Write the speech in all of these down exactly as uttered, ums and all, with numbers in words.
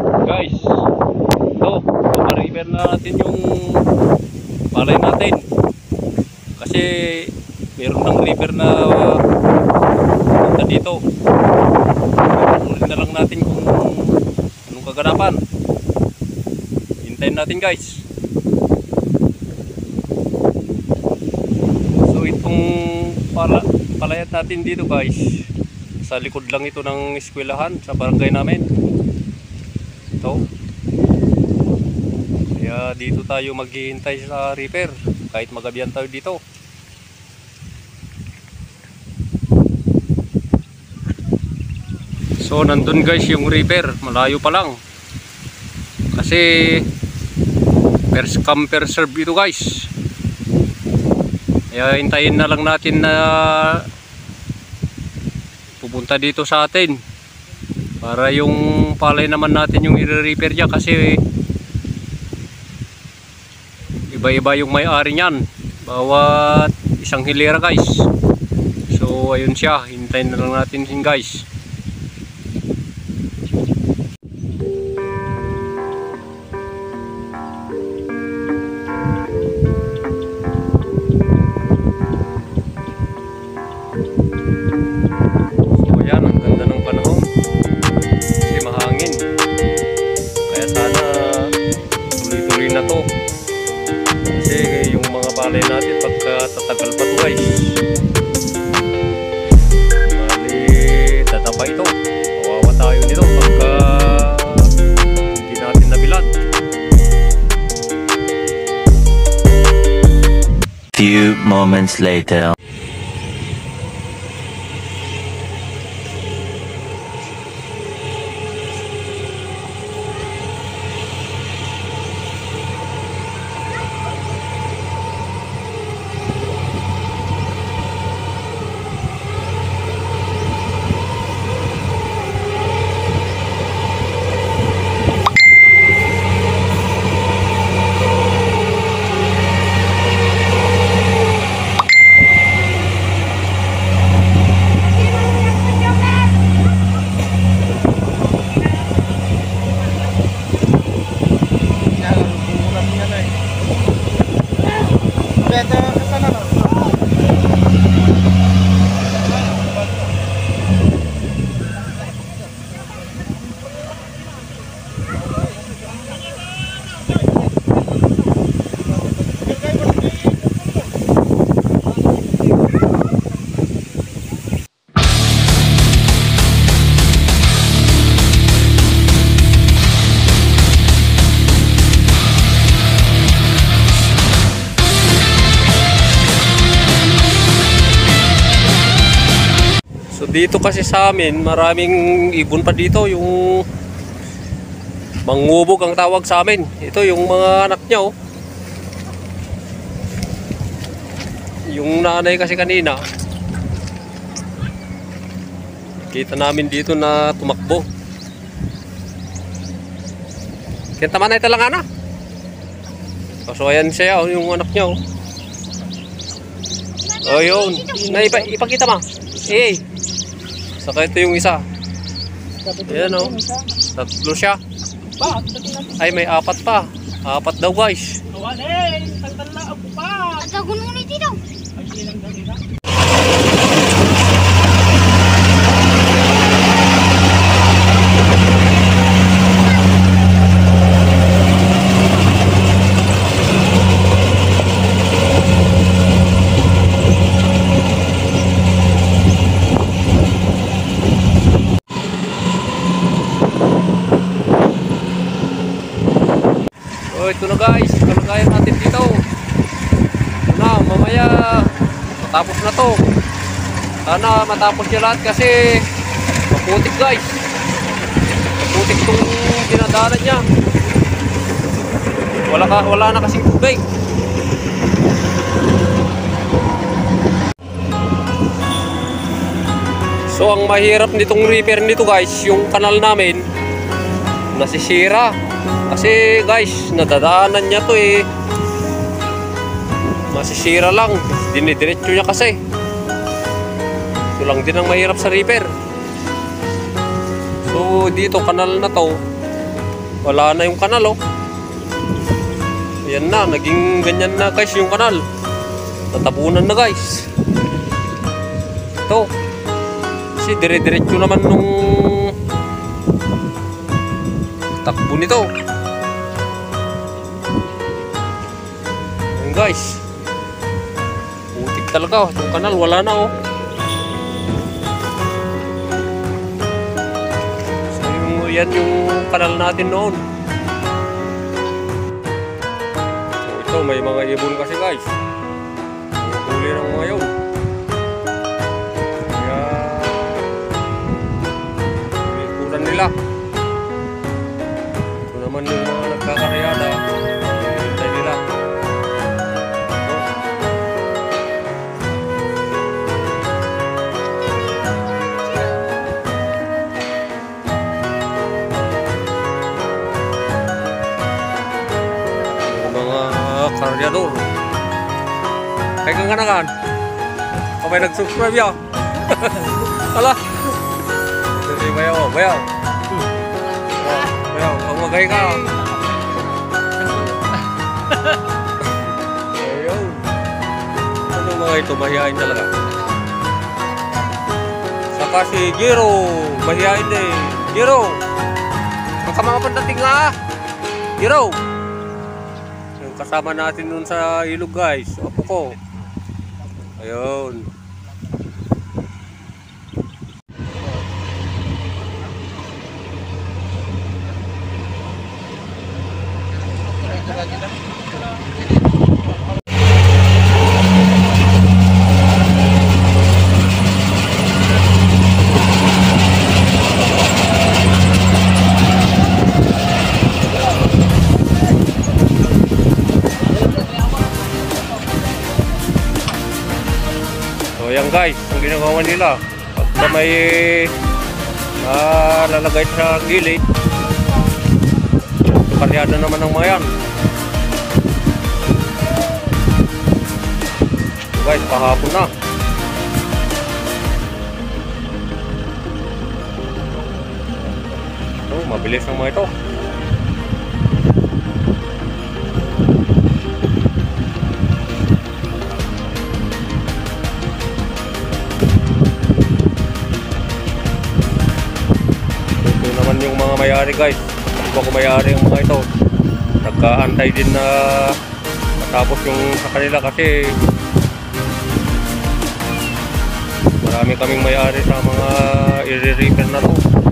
Guys, ito, pa-river na natin yung palay natin. Kasi meron ng river na punta dito. Ulit na lang natin kung anong kaganapan. Hintayin natin guys. So itong pala, palayat natin dito guys, sa likod lang ito ng eskwelahan sa barangay namin. Ito. Kaya dito tayo maghihintay sa reaper kahit magabihan tayo dito. So nandun guys yung reaper, malayo pa lang. Kasi first come first serve ito guys. Kaya hintayin na lang natin na pupunta dito sa atin para yung palay naman natin yung i-repair niya, kasi iba-iba yung may-ari niyan bawat isang hilera guys. So ayun siya, hintayin na lang natin sin guys. Na to kasi yung mga palay natin pagka tatagal pa to guys, bali tatapa ito, kawawa tayo nito pagka hindi natin nabilad. Few moments later. Dito kasi sa amin, maraming ibon pa dito, yung mangubog ang tawag sa amin. Ito yung mga anak niya oh. Yung nanay kasi kanina, kita namin dito na tumakbo. Kita man ay talang ana. So ayan siya oh, yung anak niya oh. Oh yun, na ipa, ipakita ma. Eh. Saka ito yung isa. Ayan o. Tatlo siya. Ay may apat pa. Apat daw guys. At ako nung ulit dito. So ito na guys, kalagayan natin dito. Ito na, mamaya matapos na to. Sana matapos niya lahat kasi maputik guys. Maputik itong dinadaanan niya. Wala, ka, wala na kasing tubig. So ang mahirap nitong repair nito guys, yung kanal namin nasisira. Kasi guys, nadadaanan niya to eh. Masisira lang. Dinidiretso niya kasi. Ito lang din ang mahirap sa repair. So dito kanal na to, wala na yung kanal oh. Ayan na, naging ganyan na guys yung kanal. Tatabunan na guys. Ito. Kasi dire-diretso naman nung takbo nito. Ayan guys. Putik talaga. Itong kanal wala na oh. So yung, yan yung kanal natin noon. So ito may mga ibon kasi guys. Huli ng mga yun. Kaya ikutan nila. Ito naman yung mga nagkakaryada. Hintay nila. Karyador. Kaya kang kanakan. Kapag nag-subscribe ya. Ala. Jadi bayaw, bayaw. Bayaw, ang magay ka. Ayun. Ano mga ito, mahihain talaga. Saka si Jiro, mahihain din. Jiro. Baka mga pandating nga. Jiro. Kasama natin nun sa ilog guys. Opo ko. Ayun. So yan guys, ang ginagawa nila pagka may uh, lalagay sa gilid, karyada naman ng mga yan. So guys, pahapon na. So mabilis ng mga ito. Yung mga may-ari guys, kung ako may-ari ang mga ito, nagkaantay din na matapos yung sa kanila kasi marami kaming may-ari sa mga i-repair na to.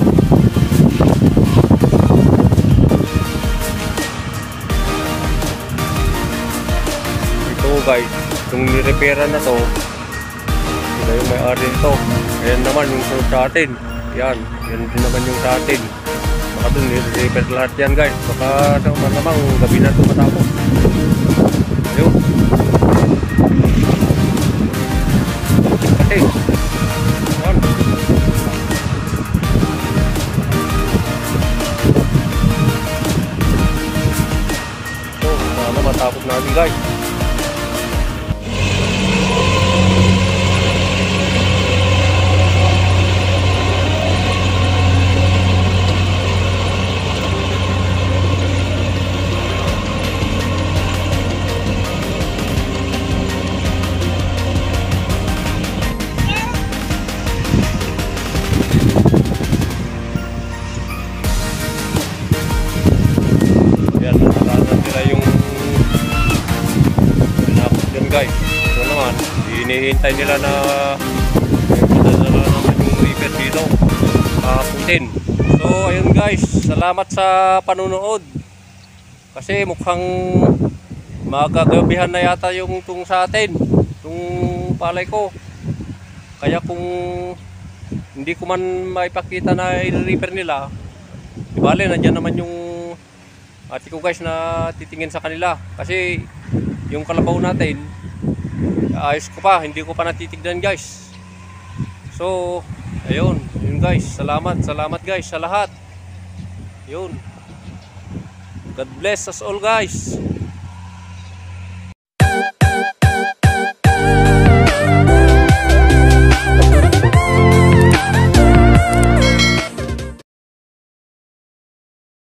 Ito guys, yung ni-repairan na to, sila yung may-ari nito. Ayan naman yung sunod sa atin. Yan, yan din naman yung sa atin. Baka dun i-repair lahat yan guys. Baka naman namang gabi na ito matapos. Ayun. Okay. Yan. So, sana matapos natin guys. Guys, ito naman hinihintay nila na padadala naman yung repair dito kaputin. So ayun guys, salamat sa panunood kasi mukhang magagabihan na yata yung tung sa atin, yung palay ko. Kaya kung hindi ko man maipakita na i-repair nila, di bale nandyan naman yung ate ko guys na titingin sa kanila kasi yung kalabaw natin ayos ko pa, hindi ko pa natitignan guys. So ayun, yun guys, salamat, salamat guys sa lahat. Yun, God bless us all guys.